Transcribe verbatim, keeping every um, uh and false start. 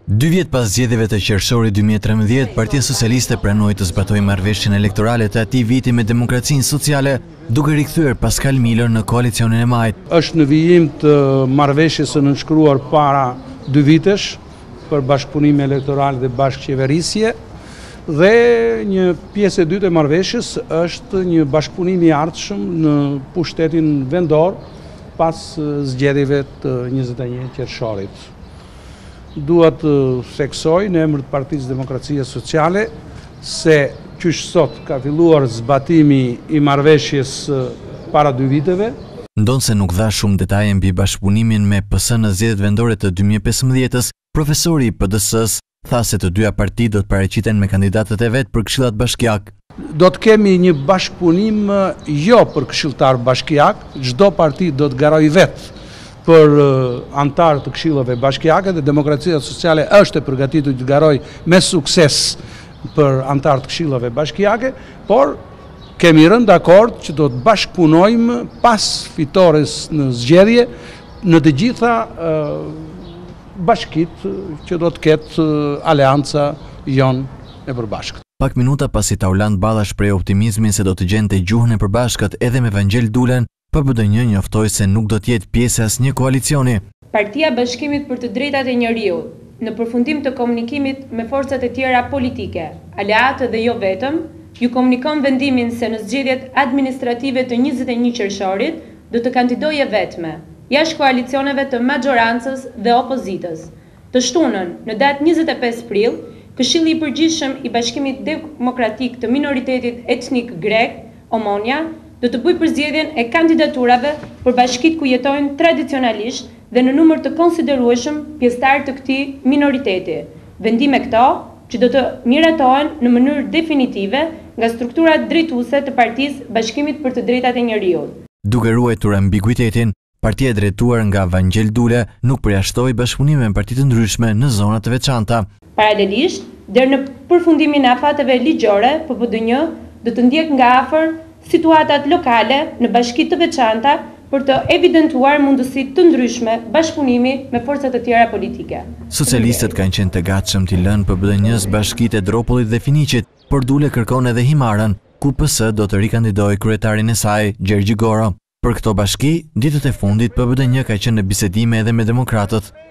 Dy vjet pas zgjedhjeve të qershorit dy mijë e trembëdhjetë, Partia Socialiste pranoi të zbatojë marrëveshjen elektorale të atij viti me Demokracinë Sociale, duke rikthyer Pascal Miller në koalicionin e majt. Është në vijim të marrëveshjes së nënshkruar para dy vitesh për bashkëpunim elektoral dhe bashkëqeverisje, dhe një pjesë e dytë e marrëveshjes është një bashkëpunim i ardhshëm në pushtetin vendor pas zgjedhjeve të njëzet e një qershorit. Dua të theksoj në emër të Partisë Demokracia Sociale se qysh sot ka filluar zbatimi i marrëveshjes para dy viteve. Ndonse nuk dha shumë detaje mbi bashkëpunimin me P S në zgjedhjet vendore të dy mijë e pesëmbëdhjetës, profesori i P D S-s tha se të dyja parti do të paraqiten me kandidatët e vet për këshillat bashkiak. Do të kemi një bashkëpunim jo për këshilltar bashkiak, çdo parti do të garojë vet për antarë të këshillave bashkiake dhe Demokracia Sociale është e përgatitur të garojë me sukses për antarë të këshillave bashkiake, por kemi rënë dakord që do të bashkëpunojmë pas fitores në zgjedhje në të gjitha bashkit që do të ketë aleanca jon e përbashkët. Pak minuta pasi Tauland Balla shpreh optimizmin se do të gjente gjuhën e përbashkët edhe me Vangel Dulen, P B D një njoftoi se nuk do të jetë pjesë e asnjë koalicioni. Partia Bashkimit për të Drejtat e Njeriut, në përfundim të komunikimit me forcat e tjera politike, aleate dhe jo vetëm, ju komunikon vendimin se në zgjedhjet administrative të njëzet e një qershorit do të kandidojë vetme, jashtë koalicioneve të majorancës dhe opozitës. Të shtunën, në datë njëzet e pesë prill, Këshilli i Përgjithshëm i Bashkimit Demokratik të Minoritetit Etnik Grek, Omonia, do të bëjë përzgjedhjen e kandidaturave për bashkitë ku jetojnë tradicionalisht dhe në numër të konsiderueshëm pjesëtar të këtij minoriteti. Vendime këto që do të miratohen në mënyrë definitive nga strukturat drejtuese të Partisë Bashkimit për të Drejtat e Njeriut. Duke ruajtur ambiguitetin, partia e drejtuar nga Vangel Dule nuk përjashtoi bashkëpunime me parti të ndryshme në zona të veçanta. Paralelisht, deri në përfundimin e afateve ligjore, P B D një do të ndjek nga afër situatat lokale në bashki të veçanta për të evidentuar mundësi të ndryshme bashkëpunimi me forcat e tjera politike. Socialistët kanë qenë të gatshëm t'i lënë P B D një-s bashkitë e Dropollit dhe Finiqit, por Dule kërkon edhe Himarën, ku P S do të rikandidojë kryetarin e saj, Gjergj Goro. Për këto bashki, ditët e fundit P B D një ka qenë në bisedime edhe me demokratët.